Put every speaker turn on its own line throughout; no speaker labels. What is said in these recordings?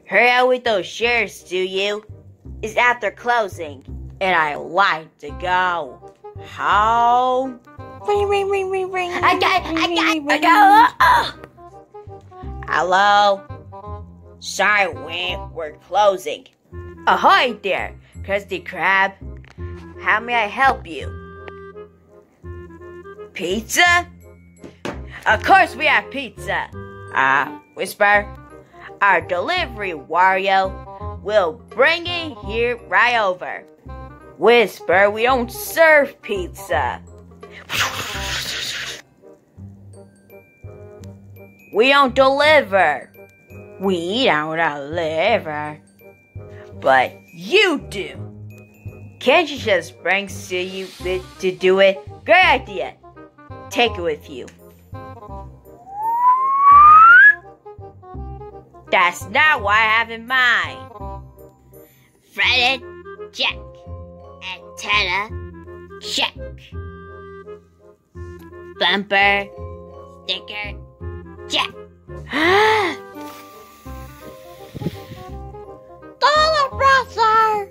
Hurry up with those shares, Tsuyu. It's after closing, and I like to go home.
Ring, ring, ring, ring, ring.
I got. Hello? Sorry, we're closing. Ahoy there, Krusty Krab. How may I help you? Pizza? Of course we have pizza. Whisper. Our delivery, Wario, will bring it here right over. Whisper, we don't serve pizza. We don't deliver. We don't deliver. But you do. Can't you just bring Tsuyu to do it? Great idea. Take it with you. That's not what I have in mind.
Fretted, check. Antenna, check. Bumper, sticker, check. Dollar brother!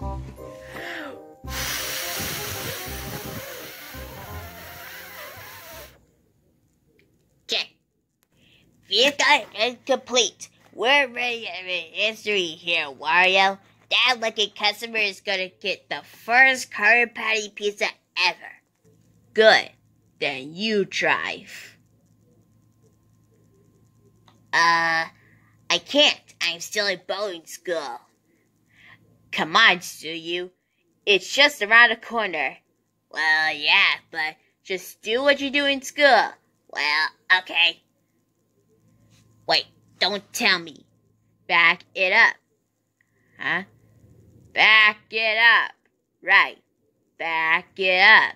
Check. Vehicle incomplete. We're ready to make history here, Wario. That lucky customer is gonna get the first curry patty pizza ever.
Good. Then you drive.
I can't. I'm still in bowling school.
Come on, Tsuyu. It's just around the corner.
Well, yeah, but
just do what you do in school.
Well, okay. Wait, don't tell me.
Back it up. Huh? Back it up. Right. Back it up.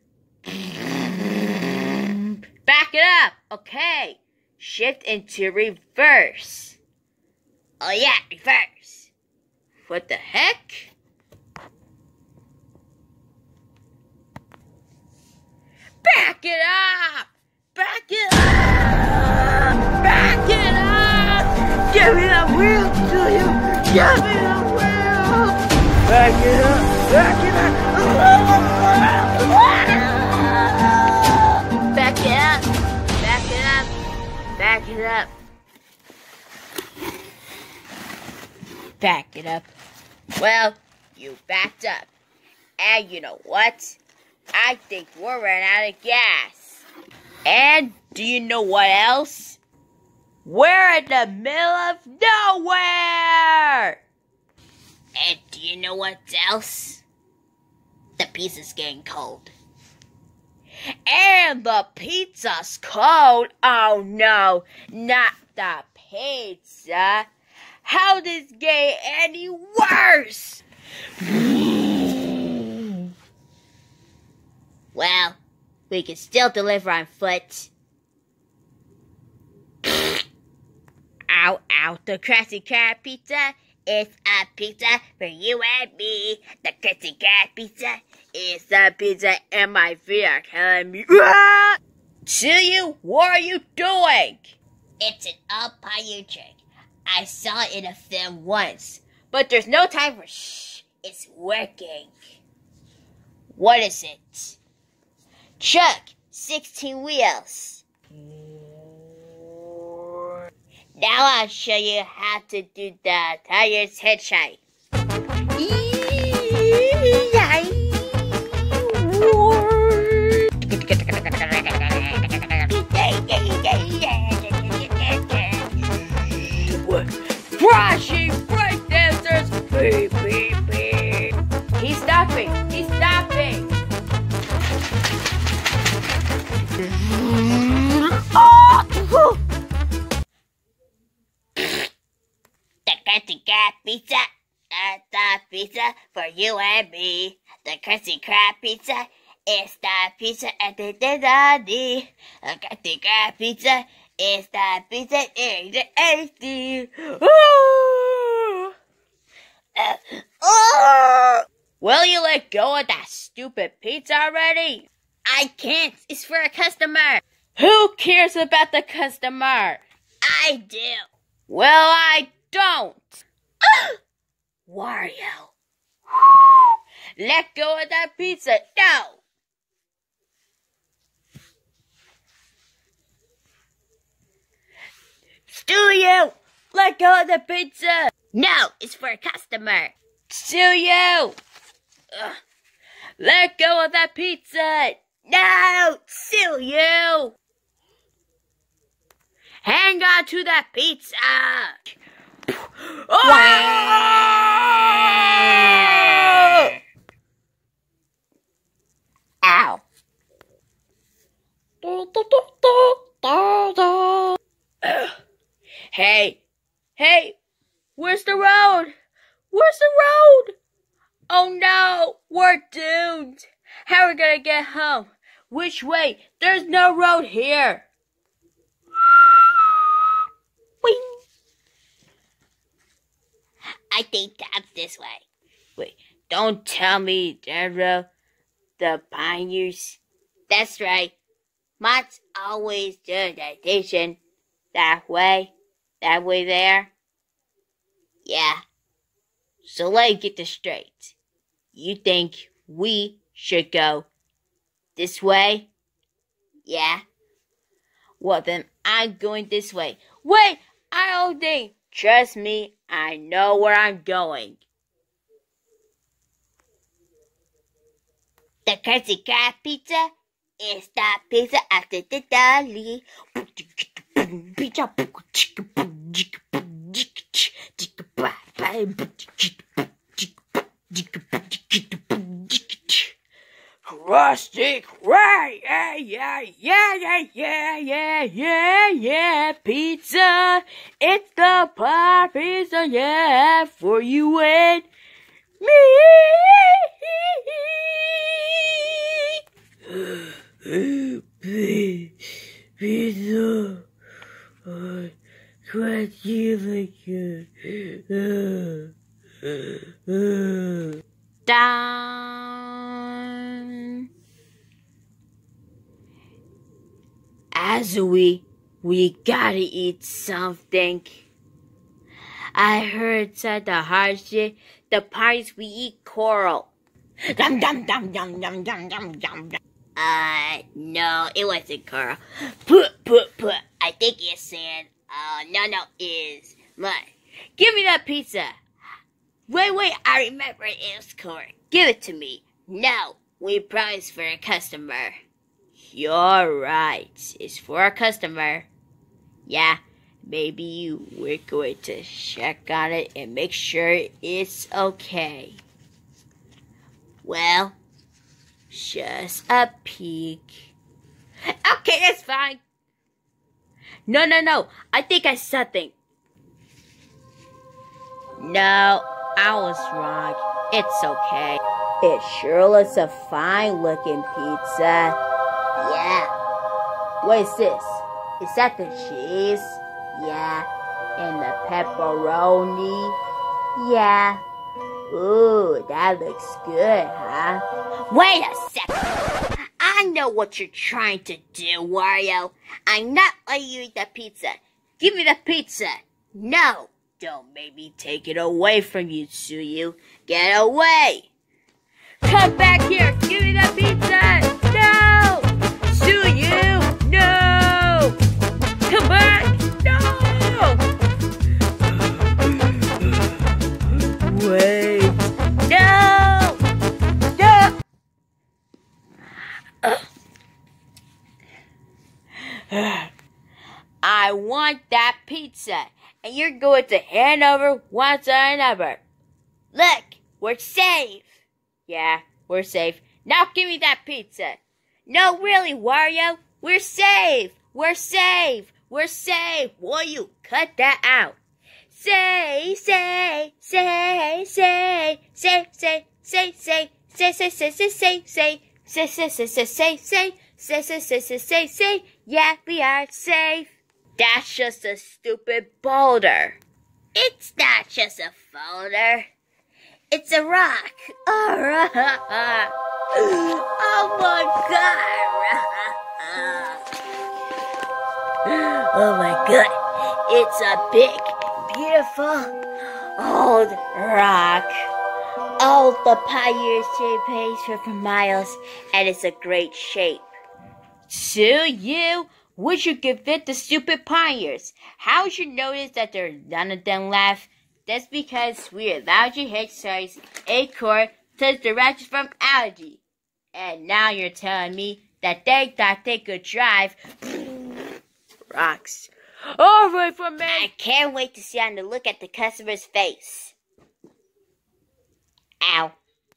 Back it up. Okay. Shift into reverse.
Oh yeah, reverse.
What the heck? Back it up. Back it up. Back it up. Give me the wheel, Tsuyu. Give me the wheel. Back it up. Back it up. Back it up. Back it up. Back it up. Back it up. Well, you backed up. And you know what? I think we're running out of gas. And do you know what else? We're in the middle of nowhere!
And do you know what else? The pizza's getting cold.
And the pizza's cold? Oh no, not the pizza. How does this get any worse?
Well, we can still deliver on foot.
Ow, ow, the Krusty Krab pizza is a pizza for you and me. The Krusty Krab pizza is a pizza and my feet are killing me. Tsuyu, what are you doing?
It's an old-pioneer trick. I saw it in a film once.
But there's no time for shh.
It's working.
What is it?
Truck, 16 wheels. Now I'll show you how to do the tires headshot.
Crashing breakdancers! Beep, beep, beep. He's stopping! He's stopping!
The Krusty Krab pizza, that's the pizza for you and me. The Krusty Krab pizza is the pizza at the Disney. The Krusty Krab pizza is the pizza in the HD.
Will you let go of that stupid pizza already?
I can't. It's for a customer.
Who cares about the customer?
I do.
Well, I don't! Wario! Let go of that pizza! No! Tsuyu! Let go of the pizza!
No, it's for a customer.
Tsuyu! Let go of that pizza! No! Tsuyu! Hang on to that pizza! Oh!
Ow.
Hey, where's the road? Where's the road? Oh no, we're doomed. How are we gonna get home? Which way? There's no road here.
Wing. I think that's this way.
Wait, don't tell me the pioneers.
That's right. Mods always do the station.
That way there.
Yeah.
So let me get this straight. You think we should go this way?
Yeah.
Well then, I'm going this way. Wait, I don't think. Trust me, I know where I'm going.
The Krusty Krab pizza is the pizza after the dolly.
Krusty Krab, yeah, pizza. It's the pie pizza, yeah, for you and me. Pizza, crunchy like down. Asui, we gotta eat something. I heard inside the hardship, the parties we eat coral. Dum dum dum dum dum dum dum dum.
No, it wasn't coral.
Put.
I think it's sand. No, it's mud.
Give me that pizza.
Wait, I remember it was corn. Give it to me. No, we promised for a customer.
You're right. It's for a customer. Yeah, maybe we're going to check on it and make sure it's okay.
Well,
just a peek. Okay, that's fine. No. I think I saw something. No, I was wrong. It's okay. It sure looks a fine-looking pizza.
Yeah.
What is this? Is that the cheese? Yeah. And the pepperoni? Yeah. Ooh, that looks good, huh?
Wait a second. I know what you're trying to do, Wario. I'm not letting you eat the pizza.
Give me the pizza.
No.
Don't make me take it away from you, Tsuyu. Get away! Come back here! Give me the pizza! No! Tsuyu! No! Come back! No! Wait! No! No! I want that pizza! And you're going to hand over once or another.
Look, we're safe.
Yeah, we're safe. Now give me that pizza. No, really, Wario. We're safe. Will you cut that out? Say. Yeah, we are safe. That's just a stupid boulder.
It's not just a boulder. It's a rock.
Oh my god. Oh my god. It's a big, beautiful old rock. Oh, the pioneers chased for miles, and it's a great shape. Tsuyu, would you give it the stupid pioneers? How would you notice that none of them laugh? That's because we allowed you hitchhikers acorn to directions from algae. And now you're telling me that they thought they could drive rocks over from me. I can't wait to see on the look at the customer's face. Ow.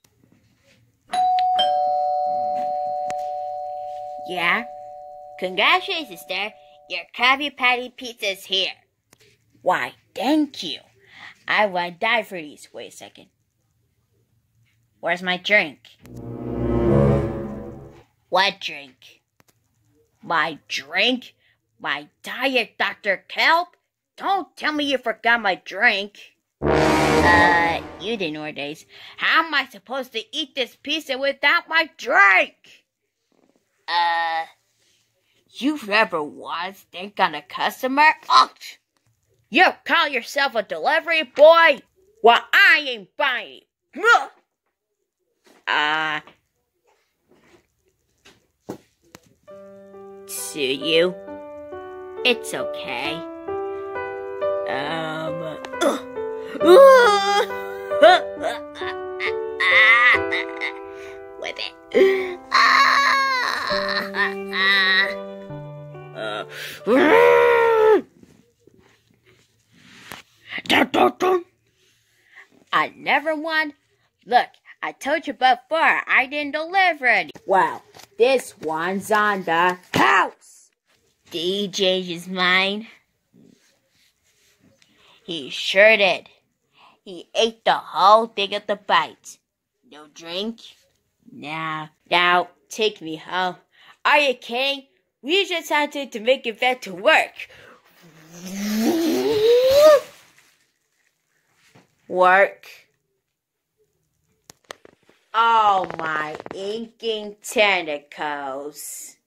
Yeah? Congratulations, sister. Your Krabby Patty pizza is here. Why, thank you. I would die for these. Wait a second. Where's my drink? What drink? My drink? My diet, Dr. Kelp? Don't tell me you forgot my drink. You didn't order these. How am I supposed to eat this pizza without my drink? You ever once think on a customer? Oh, you call yourself a delivery boy? Well, I ain't buying. Tsuyu, it's okay. Whip it. I never won. Look, I told you before I didn't deliver it. Well, this one's on the house. Did he change his mind? He sure did. He ate the whole thing of the bites. No drink? Nah. Now, take me home. Are you kidding? We just had to make it back to work. Work. Oh, my inking tentacles.